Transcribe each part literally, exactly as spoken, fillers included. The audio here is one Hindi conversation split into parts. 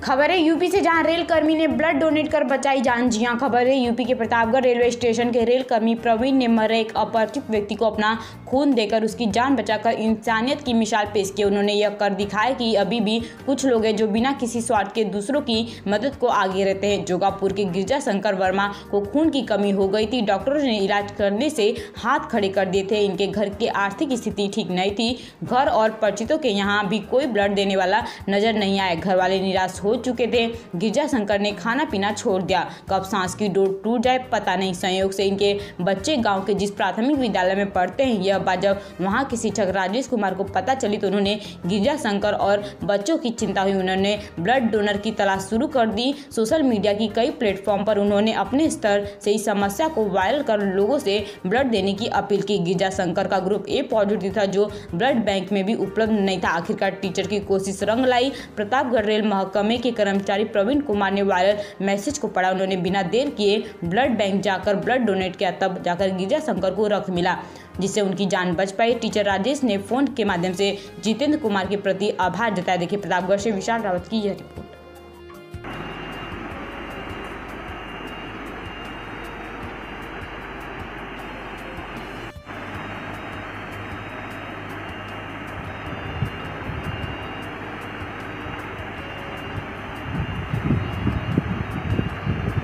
खबर है यूपी से, जहां रेल कर्मी ने ब्लड डोनेट कर बचाई जान। जी हां, खबर है यूपी के प्रतापगढ़ रेलवे स्टेशन के रेल कर्मी प्रवीण ने मरे एक अपरिचित व्यक्ति को अपना खून देकर उसकी जान बचाकर इंसानियत की मिसाल पेश की। उन्होंने यह कर दिखाया कि अभी भी कुछ लोग हैं जो बिना किसी स्वार्थ के दूसरों की मदद को आगे रहते हैं। जोगापुर के गिरजा शंकर वर्मा को खून की कमी हो गई थी। डॉक्टरों ने इलाज करने से हाथ खड़े कर दिए थे। इनके घर की आर्थिक स्थिति ठीक नहीं थी। घर और परिचितों के यहाँ भी कोई ब्लड देने वाला नजर नहीं आया। घर वाले निराश हो चुके थे। गिरजा शंकर ने खाना पीना छोड़ दिया। कब सांस की डोर टूट जाए पता नहीं। संयोग से इनके बच्चे गांव के जिस प्राथमिक विद्यालय में पढ़ते हैं, यह बात जब वहां के शिक्षक राजेश कुमार को पता चली तो उन्होंने गिरजा शंकर और बच्चों की चिंता हुई। उन्होंने ब्लड डोनर की तलाश शुरू कर दी। सोशल मीडिया की कई प्लेटफॉर्म पर उन्होंने अपने स्तर से इस समस्या को वायरल कर लोगों से ब्लड देने की अपील की। गिरजा शंकर का ग्रुप ए पॉजिटिव था जो ब्लड बैंक में भी उपलब्ध नहीं था। आखिरकार टीचर की कोशिश रंग लाई। प्रतापगढ़ रेल महकमे के कर्मचारी प्रवीण कुमार ने वायरल मैसेज को पढ़ा। उन्होंने बिना देर किए ब्लड बैंक जाकर ब्लड डोनेट किया। तब जाकर गिरजा शंकर को रक्त मिला जिससे उनकी जान बच पाई। टीचर राजेश ने फोन के माध्यम से जितेंद्र कुमार के प्रति आभार जताया। देखिए प्रतापगढ़ से विशाल रावत की यह report.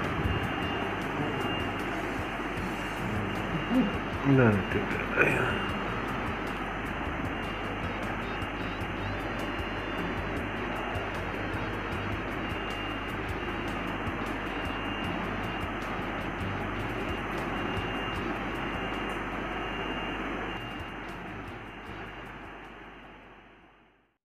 No, no, no, no.